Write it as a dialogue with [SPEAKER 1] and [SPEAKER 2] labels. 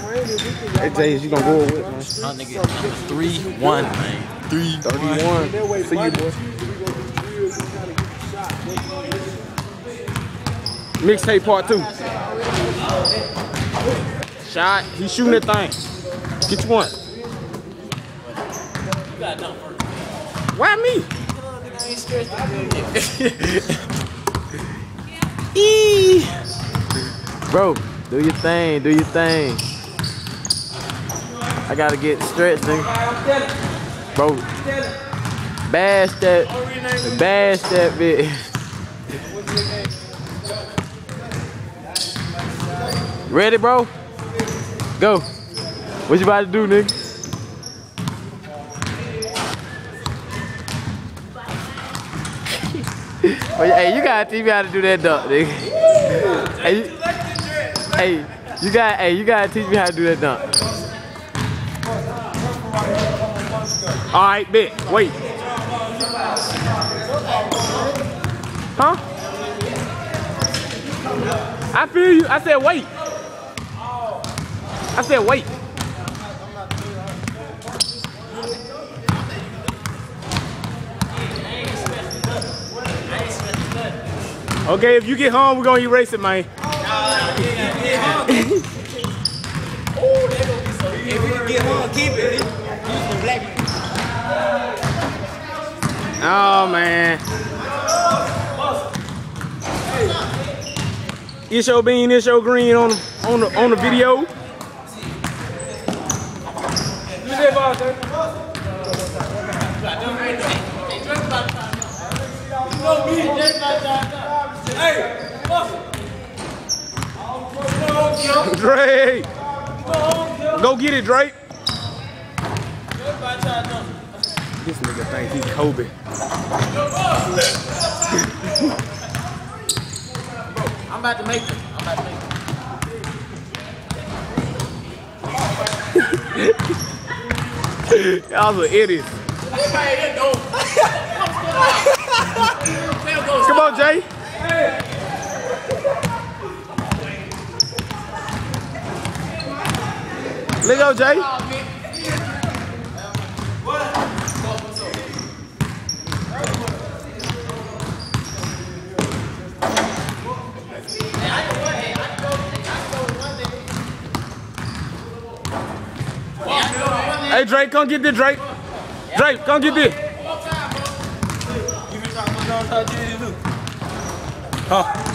[SPEAKER 1] Hey, Jay, you gonna go with, man?
[SPEAKER 2] My nigga, number 3-1, man.
[SPEAKER 1] 3-31. See you, boy. Mixtape part 2. Shot. He's shooting that thing. Get you one. Why me? Bro, do your thing, do your thing. I gotta get stretched, nigga. Bro, bash that bitch. Ready, bro? Go. What you about to do, nigga? Hey, you gotta teach me how to do that dunk, nigga. You gotta teach me how to do that dunk. All right, bet. Wait. Huh? I feel you. I said wait. I said wait. Okay, if you get home, we're gonna erase it, man.
[SPEAKER 3] If we get home, keep it.
[SPEAKER 1] Oh man. It's your bean, it's your green on the video. Drake! Go get it, Drake! This nigga thinks he's Kobe.
[SPEAKER 2] I'm about to make it.
[SPEAKER 1] Y'all some idiots. Come on, Jay. Let go, Jay. Hey, Drake, come get this, Drake. Drake, come get this. Huh?